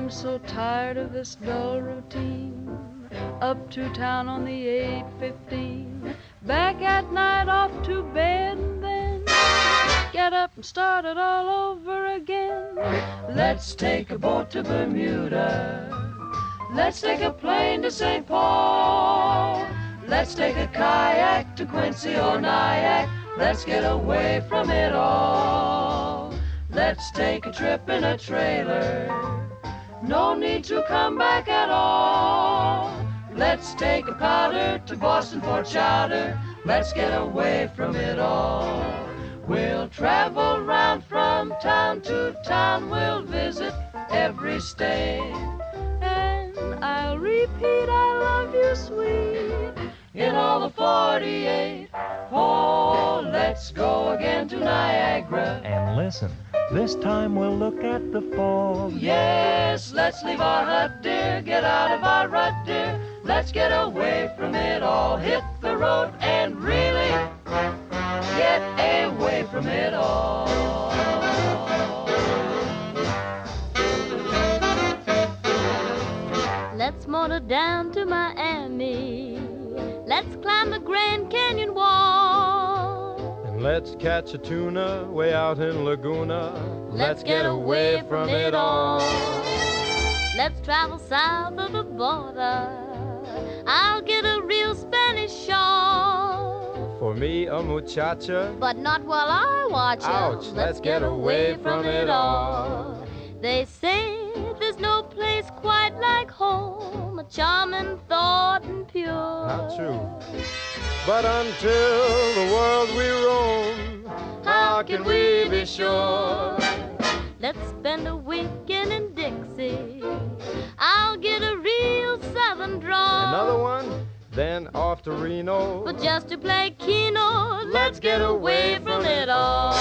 I'm so tired of this dull routine. Up to town on the 8:15, back at night off to bed, and then get up and start it all over again. Let's take a boat to Bermuda. Let's take a plane to St. Paul. Let's take a kayak to Quincy or Nyack. Let's get away from it all. Let's take a trip in a trailer. No need to come back at all. Let's take a powder to Boston for chowder. Let's get away from it all. We'll travel round from town to town. We'll visit every state. And I'll repeat, I love you, sweet, in all the 48. Oh, let's go again to Niagara. And listen, this time we'll look at the fall. Yes, let's leave our hut, dear, get out of our rut, dear. Let's get away from it all, hit the road and really get away from it all. Let's motor down to Miami. Let's climb the Grand Canyon wall. And let's catch a tuna way out in Laguna. Let's get away from it all. Let's travel south of the border. I'll get a real Spanish shawl. For me, a muchacha. But not while I watch her. Ouch, let's get away from it all. They say there's no place quite like home, a charming thought and pure. Not true. But until the world we roam, how can we be sure? Let's spend a weekend in Dixie. I'll get a real southern drawl. Another one? Then off to Reno. But just to play Keno, let's get away from it all.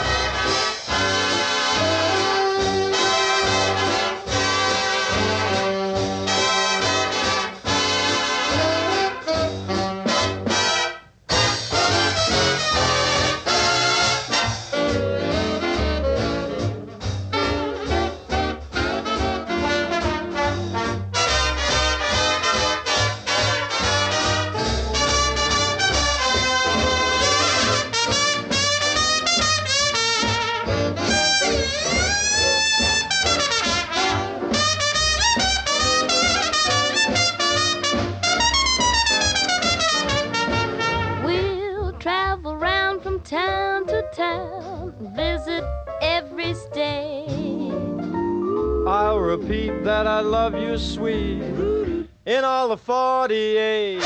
Town to town, visit every state. I'll repeat that I love you, sweet, in all the 48.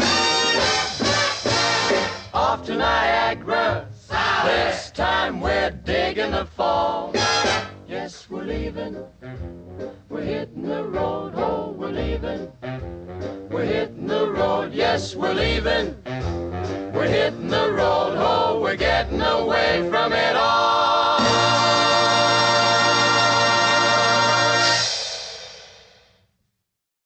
Off to Niagara, south. This time we're digging the fall. Yes, we're leaving. We're hitting the road. Oh, we're leaving. We're hitting the road. Yes, we're leaving. We're hitting the road, oh, we're getting away from it all.